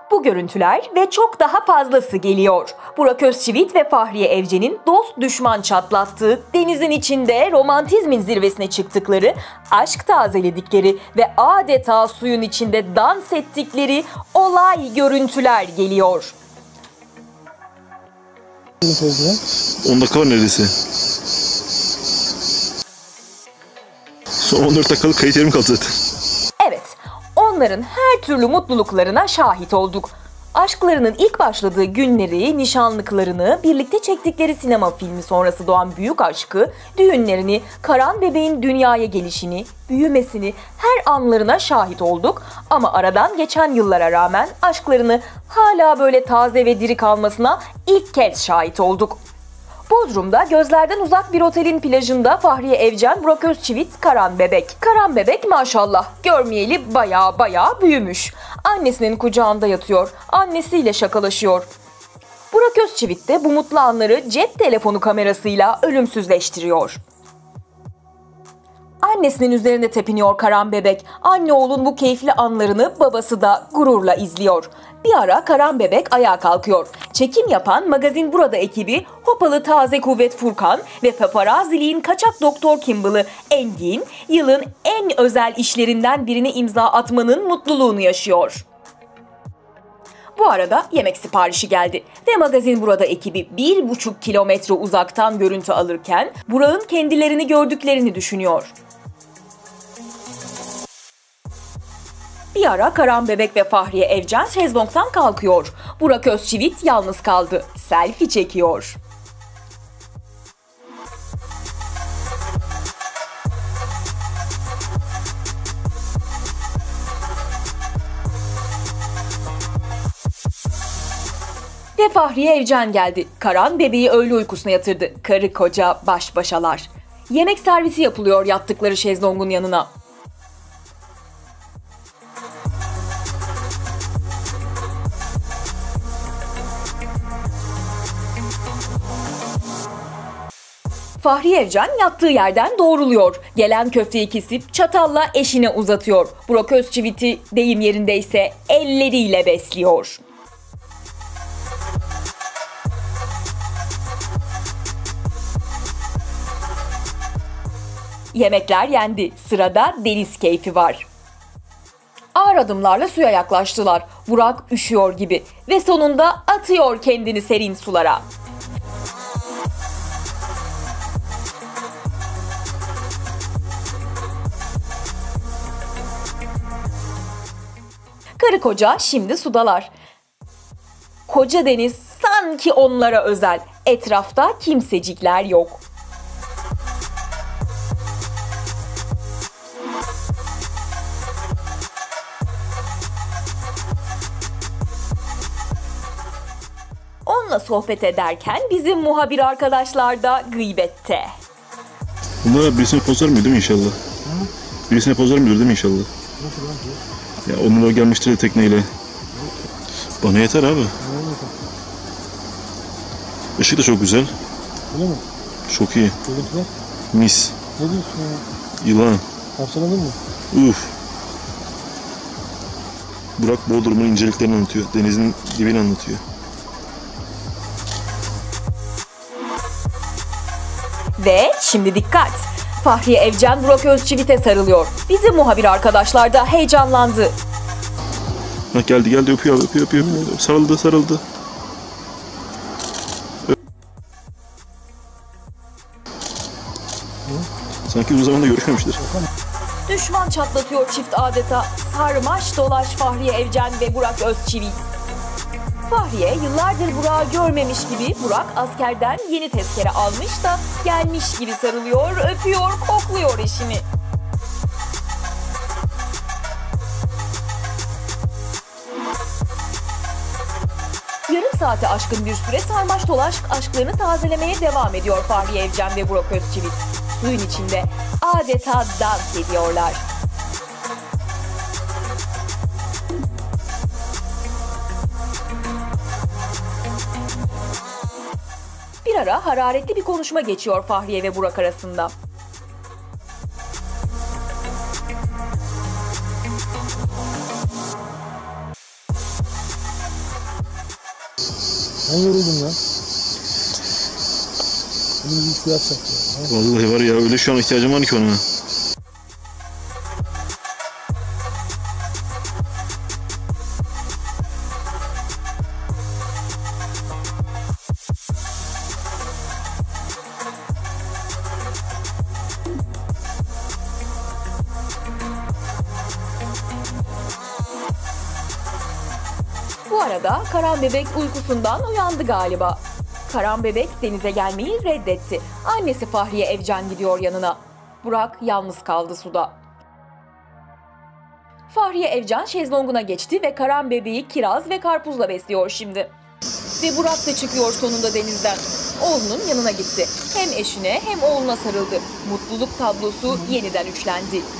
Bu görüntüler ve çok daha fazlası geliyor. Burak Özçivit ve Fahriye Evcen'in dost düşman çatlattığı, denizin içinde romantizmin zirvesine çıktıkları, aşk tazeledikleri ve adeta suyun içinde dans ettikleri olay görüntüler geliyor. 10 dakika var neredeyse. Son 14 dakikalık kayıt yerim kaldı zaten. Evet, onların her türlü mutluluklarına şahit olduk. Aşklarının ilk başladığı günleri, nişanlıklarını, birlikte çektikleri sinema filmi sonrası doğan büyük aşkı, düğünlerini, Karan bebeğin dünyaya gelişini, büyümesini, her anlarına şahit olduk. Ama aradan geçen yıllara rağmen aşklarını hala böyle taze ve diri kalmasına ilk kez şahit olduk. Bodrum'da gözlerden uzak bir otelin plajında Fahriye Evcen, Burak Özçivit, Karan bebek. Karan bebek maşallah görmeyeli baya büyümüş. Annesinin kucağında yatıyor, annesiyle şakalaşıyor. Burak Özçivit de bu mutlu anları cep telefonu kamerasıyla ölümsüzleştiriyor. Annesinin üzerinde tepiniyor Karan bebek. Anne oğlun bu keyifli anlarını babası da gururla izliyor. Bir ara Karan bebek ayağa kalkıyor. Çekim yapan Magazin Burada ekibi Hopalı Taze Kuvvet Furkan ve paparaziliğin kaçak doktor Kimball'ı Engin, yılın en özel işlerinden birini imza atmanın mutluluğunu yaşıyor. Bu arada yemek siparişi geldi ve Magazin Burada ekibi 1,5 kilometre uzaktan görüntü alırken Burak'ın kendilerini gördüklerini düşünüyor. Bir ara Karan bebek ve Fahriye Evcen şezlongdan kalkıyor. Burak Özçivit yalnız kaldı. Selfie çekiyor. Ve Fahriye Evcen geldi. Karan bebeği öğle uykusuna yatırdı. Karı koca baş başalar. Yemek servisi yapılıyor yattıkları şezlongun yanına. Fahriye Evcen yattığı yerden doğruluyor. Gelen köfteyi kesip çatalla eşine uzatıyor. Burak Özçivit'i deyim yerindeyse elleriyle besliyor. Yemekler yendi. Sırada deniz keyfi var. Ağır adımlarla suya yaklaştılar. Burak üşüyor gibi ve sonunda atıyor kendini serin sulara. Karı koca şimdi sudalar. Koca deniz sanki onlara özel. Etrafta kimsecikler yok. Onunla sohbet ederken bizim muhabir arkadaşlar da gıybette. Bunlar birisine pozar mıydı değil mi inşallah? Hı? Birisine pozar mıydı değil mi inşallah? Nasıl lan ki? Ya onlar gelmiştir tekneyle. Bana yeter abi. Işık da çok güzel. Öyle mi? Çok iyi. Görüntüler? Mis. Ne diyorsun ya? Yılan. Parçaladın mı? Uf. Burak Bodrum'un inceliklerini anlatıyor. Denizin dibini anlatıyor. Ve şimdi dikkat! Fahriye Evcen Burak Özçivit'e sarılıyor. Bizim muhabir arkadaşlar da heyecanlandı. Ha, geldi öpüyor. Sarıldı. Sanki uzun zamanda görüşmemiştir. Düşman çatlatıyor çift adeta. Sarmaş dolaş Fahriye Evcen ve Burak Özçivit. Fahriye yıllardır Burak'ı görmemiş gibi Burak askerden yeni tezkere almış da gelmiş gibi sarılıyor, öpüyor, kokluyor eşini. Yarım saate aşkın bir süre sarmaş dolaş aşklarını tazelemeye devam ediyor Fahriye Evcen ve Burak Özçivit. Suyun içinde adeta dans ediyorlar. Bir ara hararetli bir konuşma geçiyor Fahriye ve Burak arasında. Ben yoruldum lan. Bunu bir suya atsak ya. Vallahi var ya, öyle şu an ihtiyacım var ki ona. Bu arada Karan Bebek uykusundan uyandı galiba. Karan Bebek denize gelmeyi reddetti. Annesi Fahriye Evcen gidiyor yanına. Burak yalnız kaldı suda. Fahriye Evcen şezlonguna geçti ve Karan Bebeği kiraz ve karpuzla besliyor şimdi. Ve Burak da çıkıyor sonunda denizden. Oğlunun yanına gitti. Hem eşine hem oğluna sarıldı. Mutluluk tablosu yeniden üçlendi.